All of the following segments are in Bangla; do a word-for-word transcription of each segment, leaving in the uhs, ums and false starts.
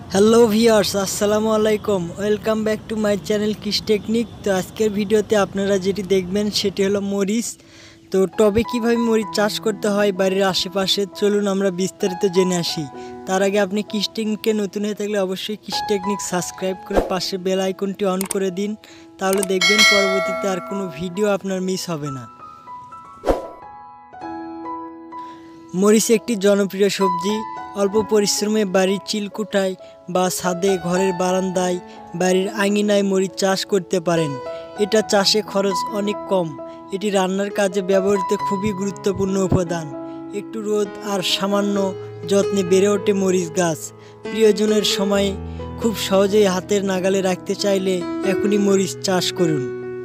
হ্যালো ভিউয়ার্স, আসসালামু আলাইকুম। Welcome back to my channel Krishi technique. তো আজকের ভিডিওতে আপনারা যেটি দেখবেন সেটি হলো মরিচ। তো টবে কীভাবে মরিচ চাষ করতে হয় বাড়ির আশেপাশে, চলুন আমরা বিস্তারিত জেনে আসি। তার আগে আপনি কৃষি টেকনিকে নতুন হয়ে থাকলে অবশ্যই কৃষি টেকনিক সাবস্ক্রাইব করে পাশে বেল আইকনটি অন করে দিন, তাহলে দেখবেন পরবর্তীতে আর কোনো ভিডিও আপনার মিস হবে না। মরিচ একটি জনপ্রিয় সবজি। অল্প পরিশ্রমে বাড়ির চিলকুটায় বা ছাদে, ঘরের বারান্দায়, বাড়ির আঙিনায় মরিচ চাষ করতে পারেন। এটা চাষে খরচ অনেক কম। এটি রান্নার কাজে ব্যবহৃত খুবই গুরুত্বপূর্ণ উপাদান। একটু রোদ আর সামান্য যত্নে বেড়ে ওঠে মরিচ গাছ। প্রিয়জনের সময় খুব সহজেই হাতের নাগালে রাখতে চাইলে এখনই মরিচ চাষ করুন।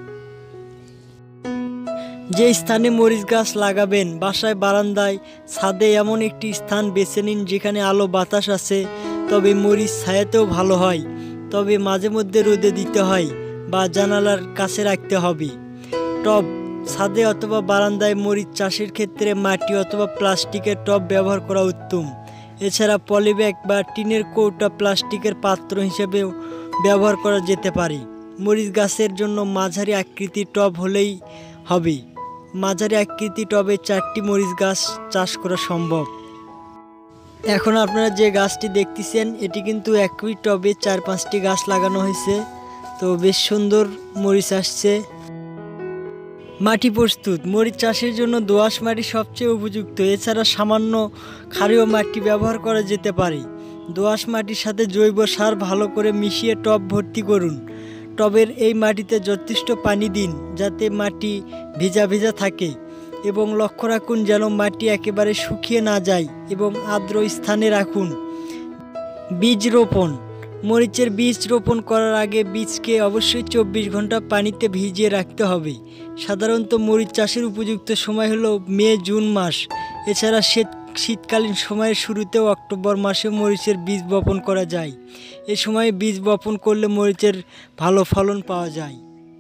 যে স্থানে মরিচ গাছ লাগাবেন, বাসায়, বারান্দায়, ছাদে এমন একটি স্থান বেছে নিন যেখানে আলো বাতাস আছে। তবে মরিচ ছায়াতেও ভালো হয়, তবে মাঝে মধ্যে রোদে দিতে হয় বা জানালার কাছে রাখতে হবে। টব, ছাদে অথবা বারান্দায় মরিচ চাষের ক্ষেত্রে মাটি অথবা প্লাস্টিকের টব ব্যবহার করা উত্তম। এছাড়া পলিব্যাগ বা টিনের কৌটা প্লাস্টিকের পাত্র হিসেবেও ব্যবহার করা যেতে পারে। মরিচ গাছের জন্য মাঝারি আকৃতির টব হলেই হবে। মাঝারি আকৃতি টবে চারটি মরিচ গাছ চাষ করা সম্ভব। এখন আপনারা যে গাছটি দেখতেছেন এটি কিন্তু একই টবে চার পাঁচটি গাছ লাগানো হয়েছে। তো বেশ সুন্দর মরিচ আসছে। মাটি প্রস্তুত। মরিচ চাষের জন্য দোআঁশ মাটি সবচেয়ে উপযুক্ত। এছাড়া সামান্য ক্ষারীয় মাটি ব্যবহার করা যেতে পারে। দোআঁশ মাটির সাথে জৈব সার ভালো করে মিশিয়ে টব ভর্তি করুন। টবের এই মাটিতে যথেষ্ট পানি দিন যাতে মাটি ভেজা ভেজা থাকে, এবং লক্ষ্য রাখুন যেন মাটি একেবারে শুকিয়ে না যায় এবং আর্দ্র স্থানে রাখুন। বীজ রোপণ। মরিচের বীজ রোপণ করার আগে বীজকে অবশ্যই চব্বিশ ঘন্টা পানিতে ভিজিয়ে রাখতে হবে। সাধারণত মরিচ চাষের উপযুক্ত সময় হলো মে জুন মাস। এছাড়া শীত শীতকালীন সময়ের শুরুতেও অক্টোবর মাসে মরিচের বীজ বপন করা যায়। এ সময়ে বীজ বপন করলে মরিচের ভালো ফলন পাওয়া যায়।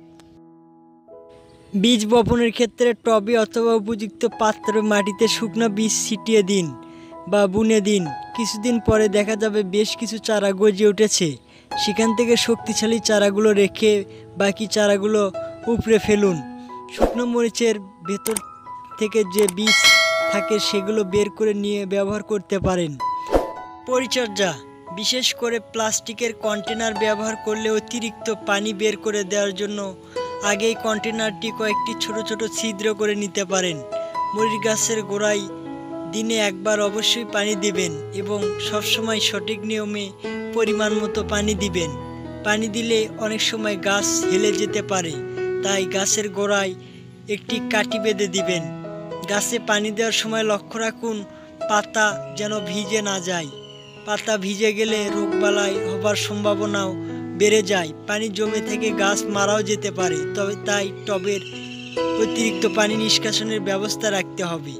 বীজ বপনের ক্ষেত্রে টবে অথবা উপযুক্ত পাত্রে মাটিতে শুকনো বীজ ছিটিয়ে দিন বা বুনে দিন। কিছুদিন পরে দেখা যাবে বেশ কিছু চারা গজিয়ে উঠেছে। সেখান থেকে শক্তিশালী চারাগুলো রেখে বাকি চারাগুলো উপড়ে ফেলুন। শুকনো মরিচের ভেতর থেকে যে বীজ থাকে সেগুলো বের করে নিয়ে ব্যবহার করতে পারেন। পরিচর্যা। বিশেষ করে প্লাস্টিকের কন্টেনার ব্যবহার করলে অতিরিক্ত পানি বের করে দেওয়ার জন্য আগেই কন্টেনারটি কয়েকটি ছোট ছোট ছিদ্র করে নিতে পারেন। মরিচ গাছের গোড়ায় দিনে একবার অবশ্যই পানি দিবেন এবং সবসময় সঠিক নিয়মে পরিমাণ মতো পানি দিবেন। পানি দিলে অনেক সময় গাছ হেলে যেতে পারে, তাই গাছের গোড়ায় একটি কাঠি বেঁধে দিবেন। গাছে পানি দেওয়ার সময় লক্ষ্য রাখুন পাতা যেন ভিজে না যায়। পাতা ভিজে গেলে রোগবালাই হবার সম্ভাবনাও বেড়ে যায়। পানি জমে থেকে গাছ মারাও যেতে পারে, তবে তাই টবের অতিরিক্ত পানি নিষ্কাশনের ব্যবস্থা রাখতে হবে।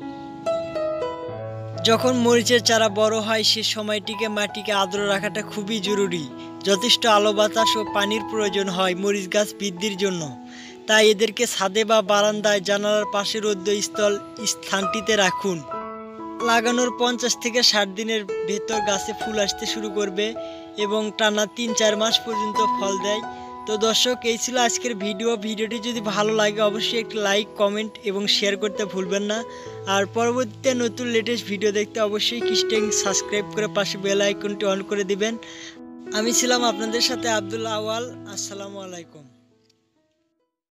যখন মরিচের চারা বড় হয় সে সময়টিকে মাটিকে আর্দ্র রাখাটা খুবই জরুরি। যথেষ্ট আলো বাতাস ও পানির প্রয়োজন হয় মরিচ গাছ বৃদ্ধির জন্য। তাই এদেরকে ছাদে বা বারান্দায়, জানালার পাশে রৌদ্রস্থল স্থানটিতে রাখুন। লাগানোর পঞ্চাশ থেকে ষাট দিনের ভেতর গাছে ফুল আসতে শুরু করবে এবং টানা তিন চার মাস পর্যন্ত ফল দেয়। তো দর্শক, এই ছিল আজকের ভিডিও। ভিডিওটি যদি ভালো লাগে অবশ্যই একটি লাইক, কমেন্ট এবং শেয়ার করতে ভুলবেন না। আর পরবর্তীতে নতুন লেটেস্ট ভিডিও দেখতে অবশ্যই কৃষি টেকনিক সাবস্ক্রাইব করে পাশে বেল আইকনটি অন করে দিবেন। আমি ছিলাম আপনাদের সাথে আব্দুল আওয়াল। আসসালামু আলাইকুম।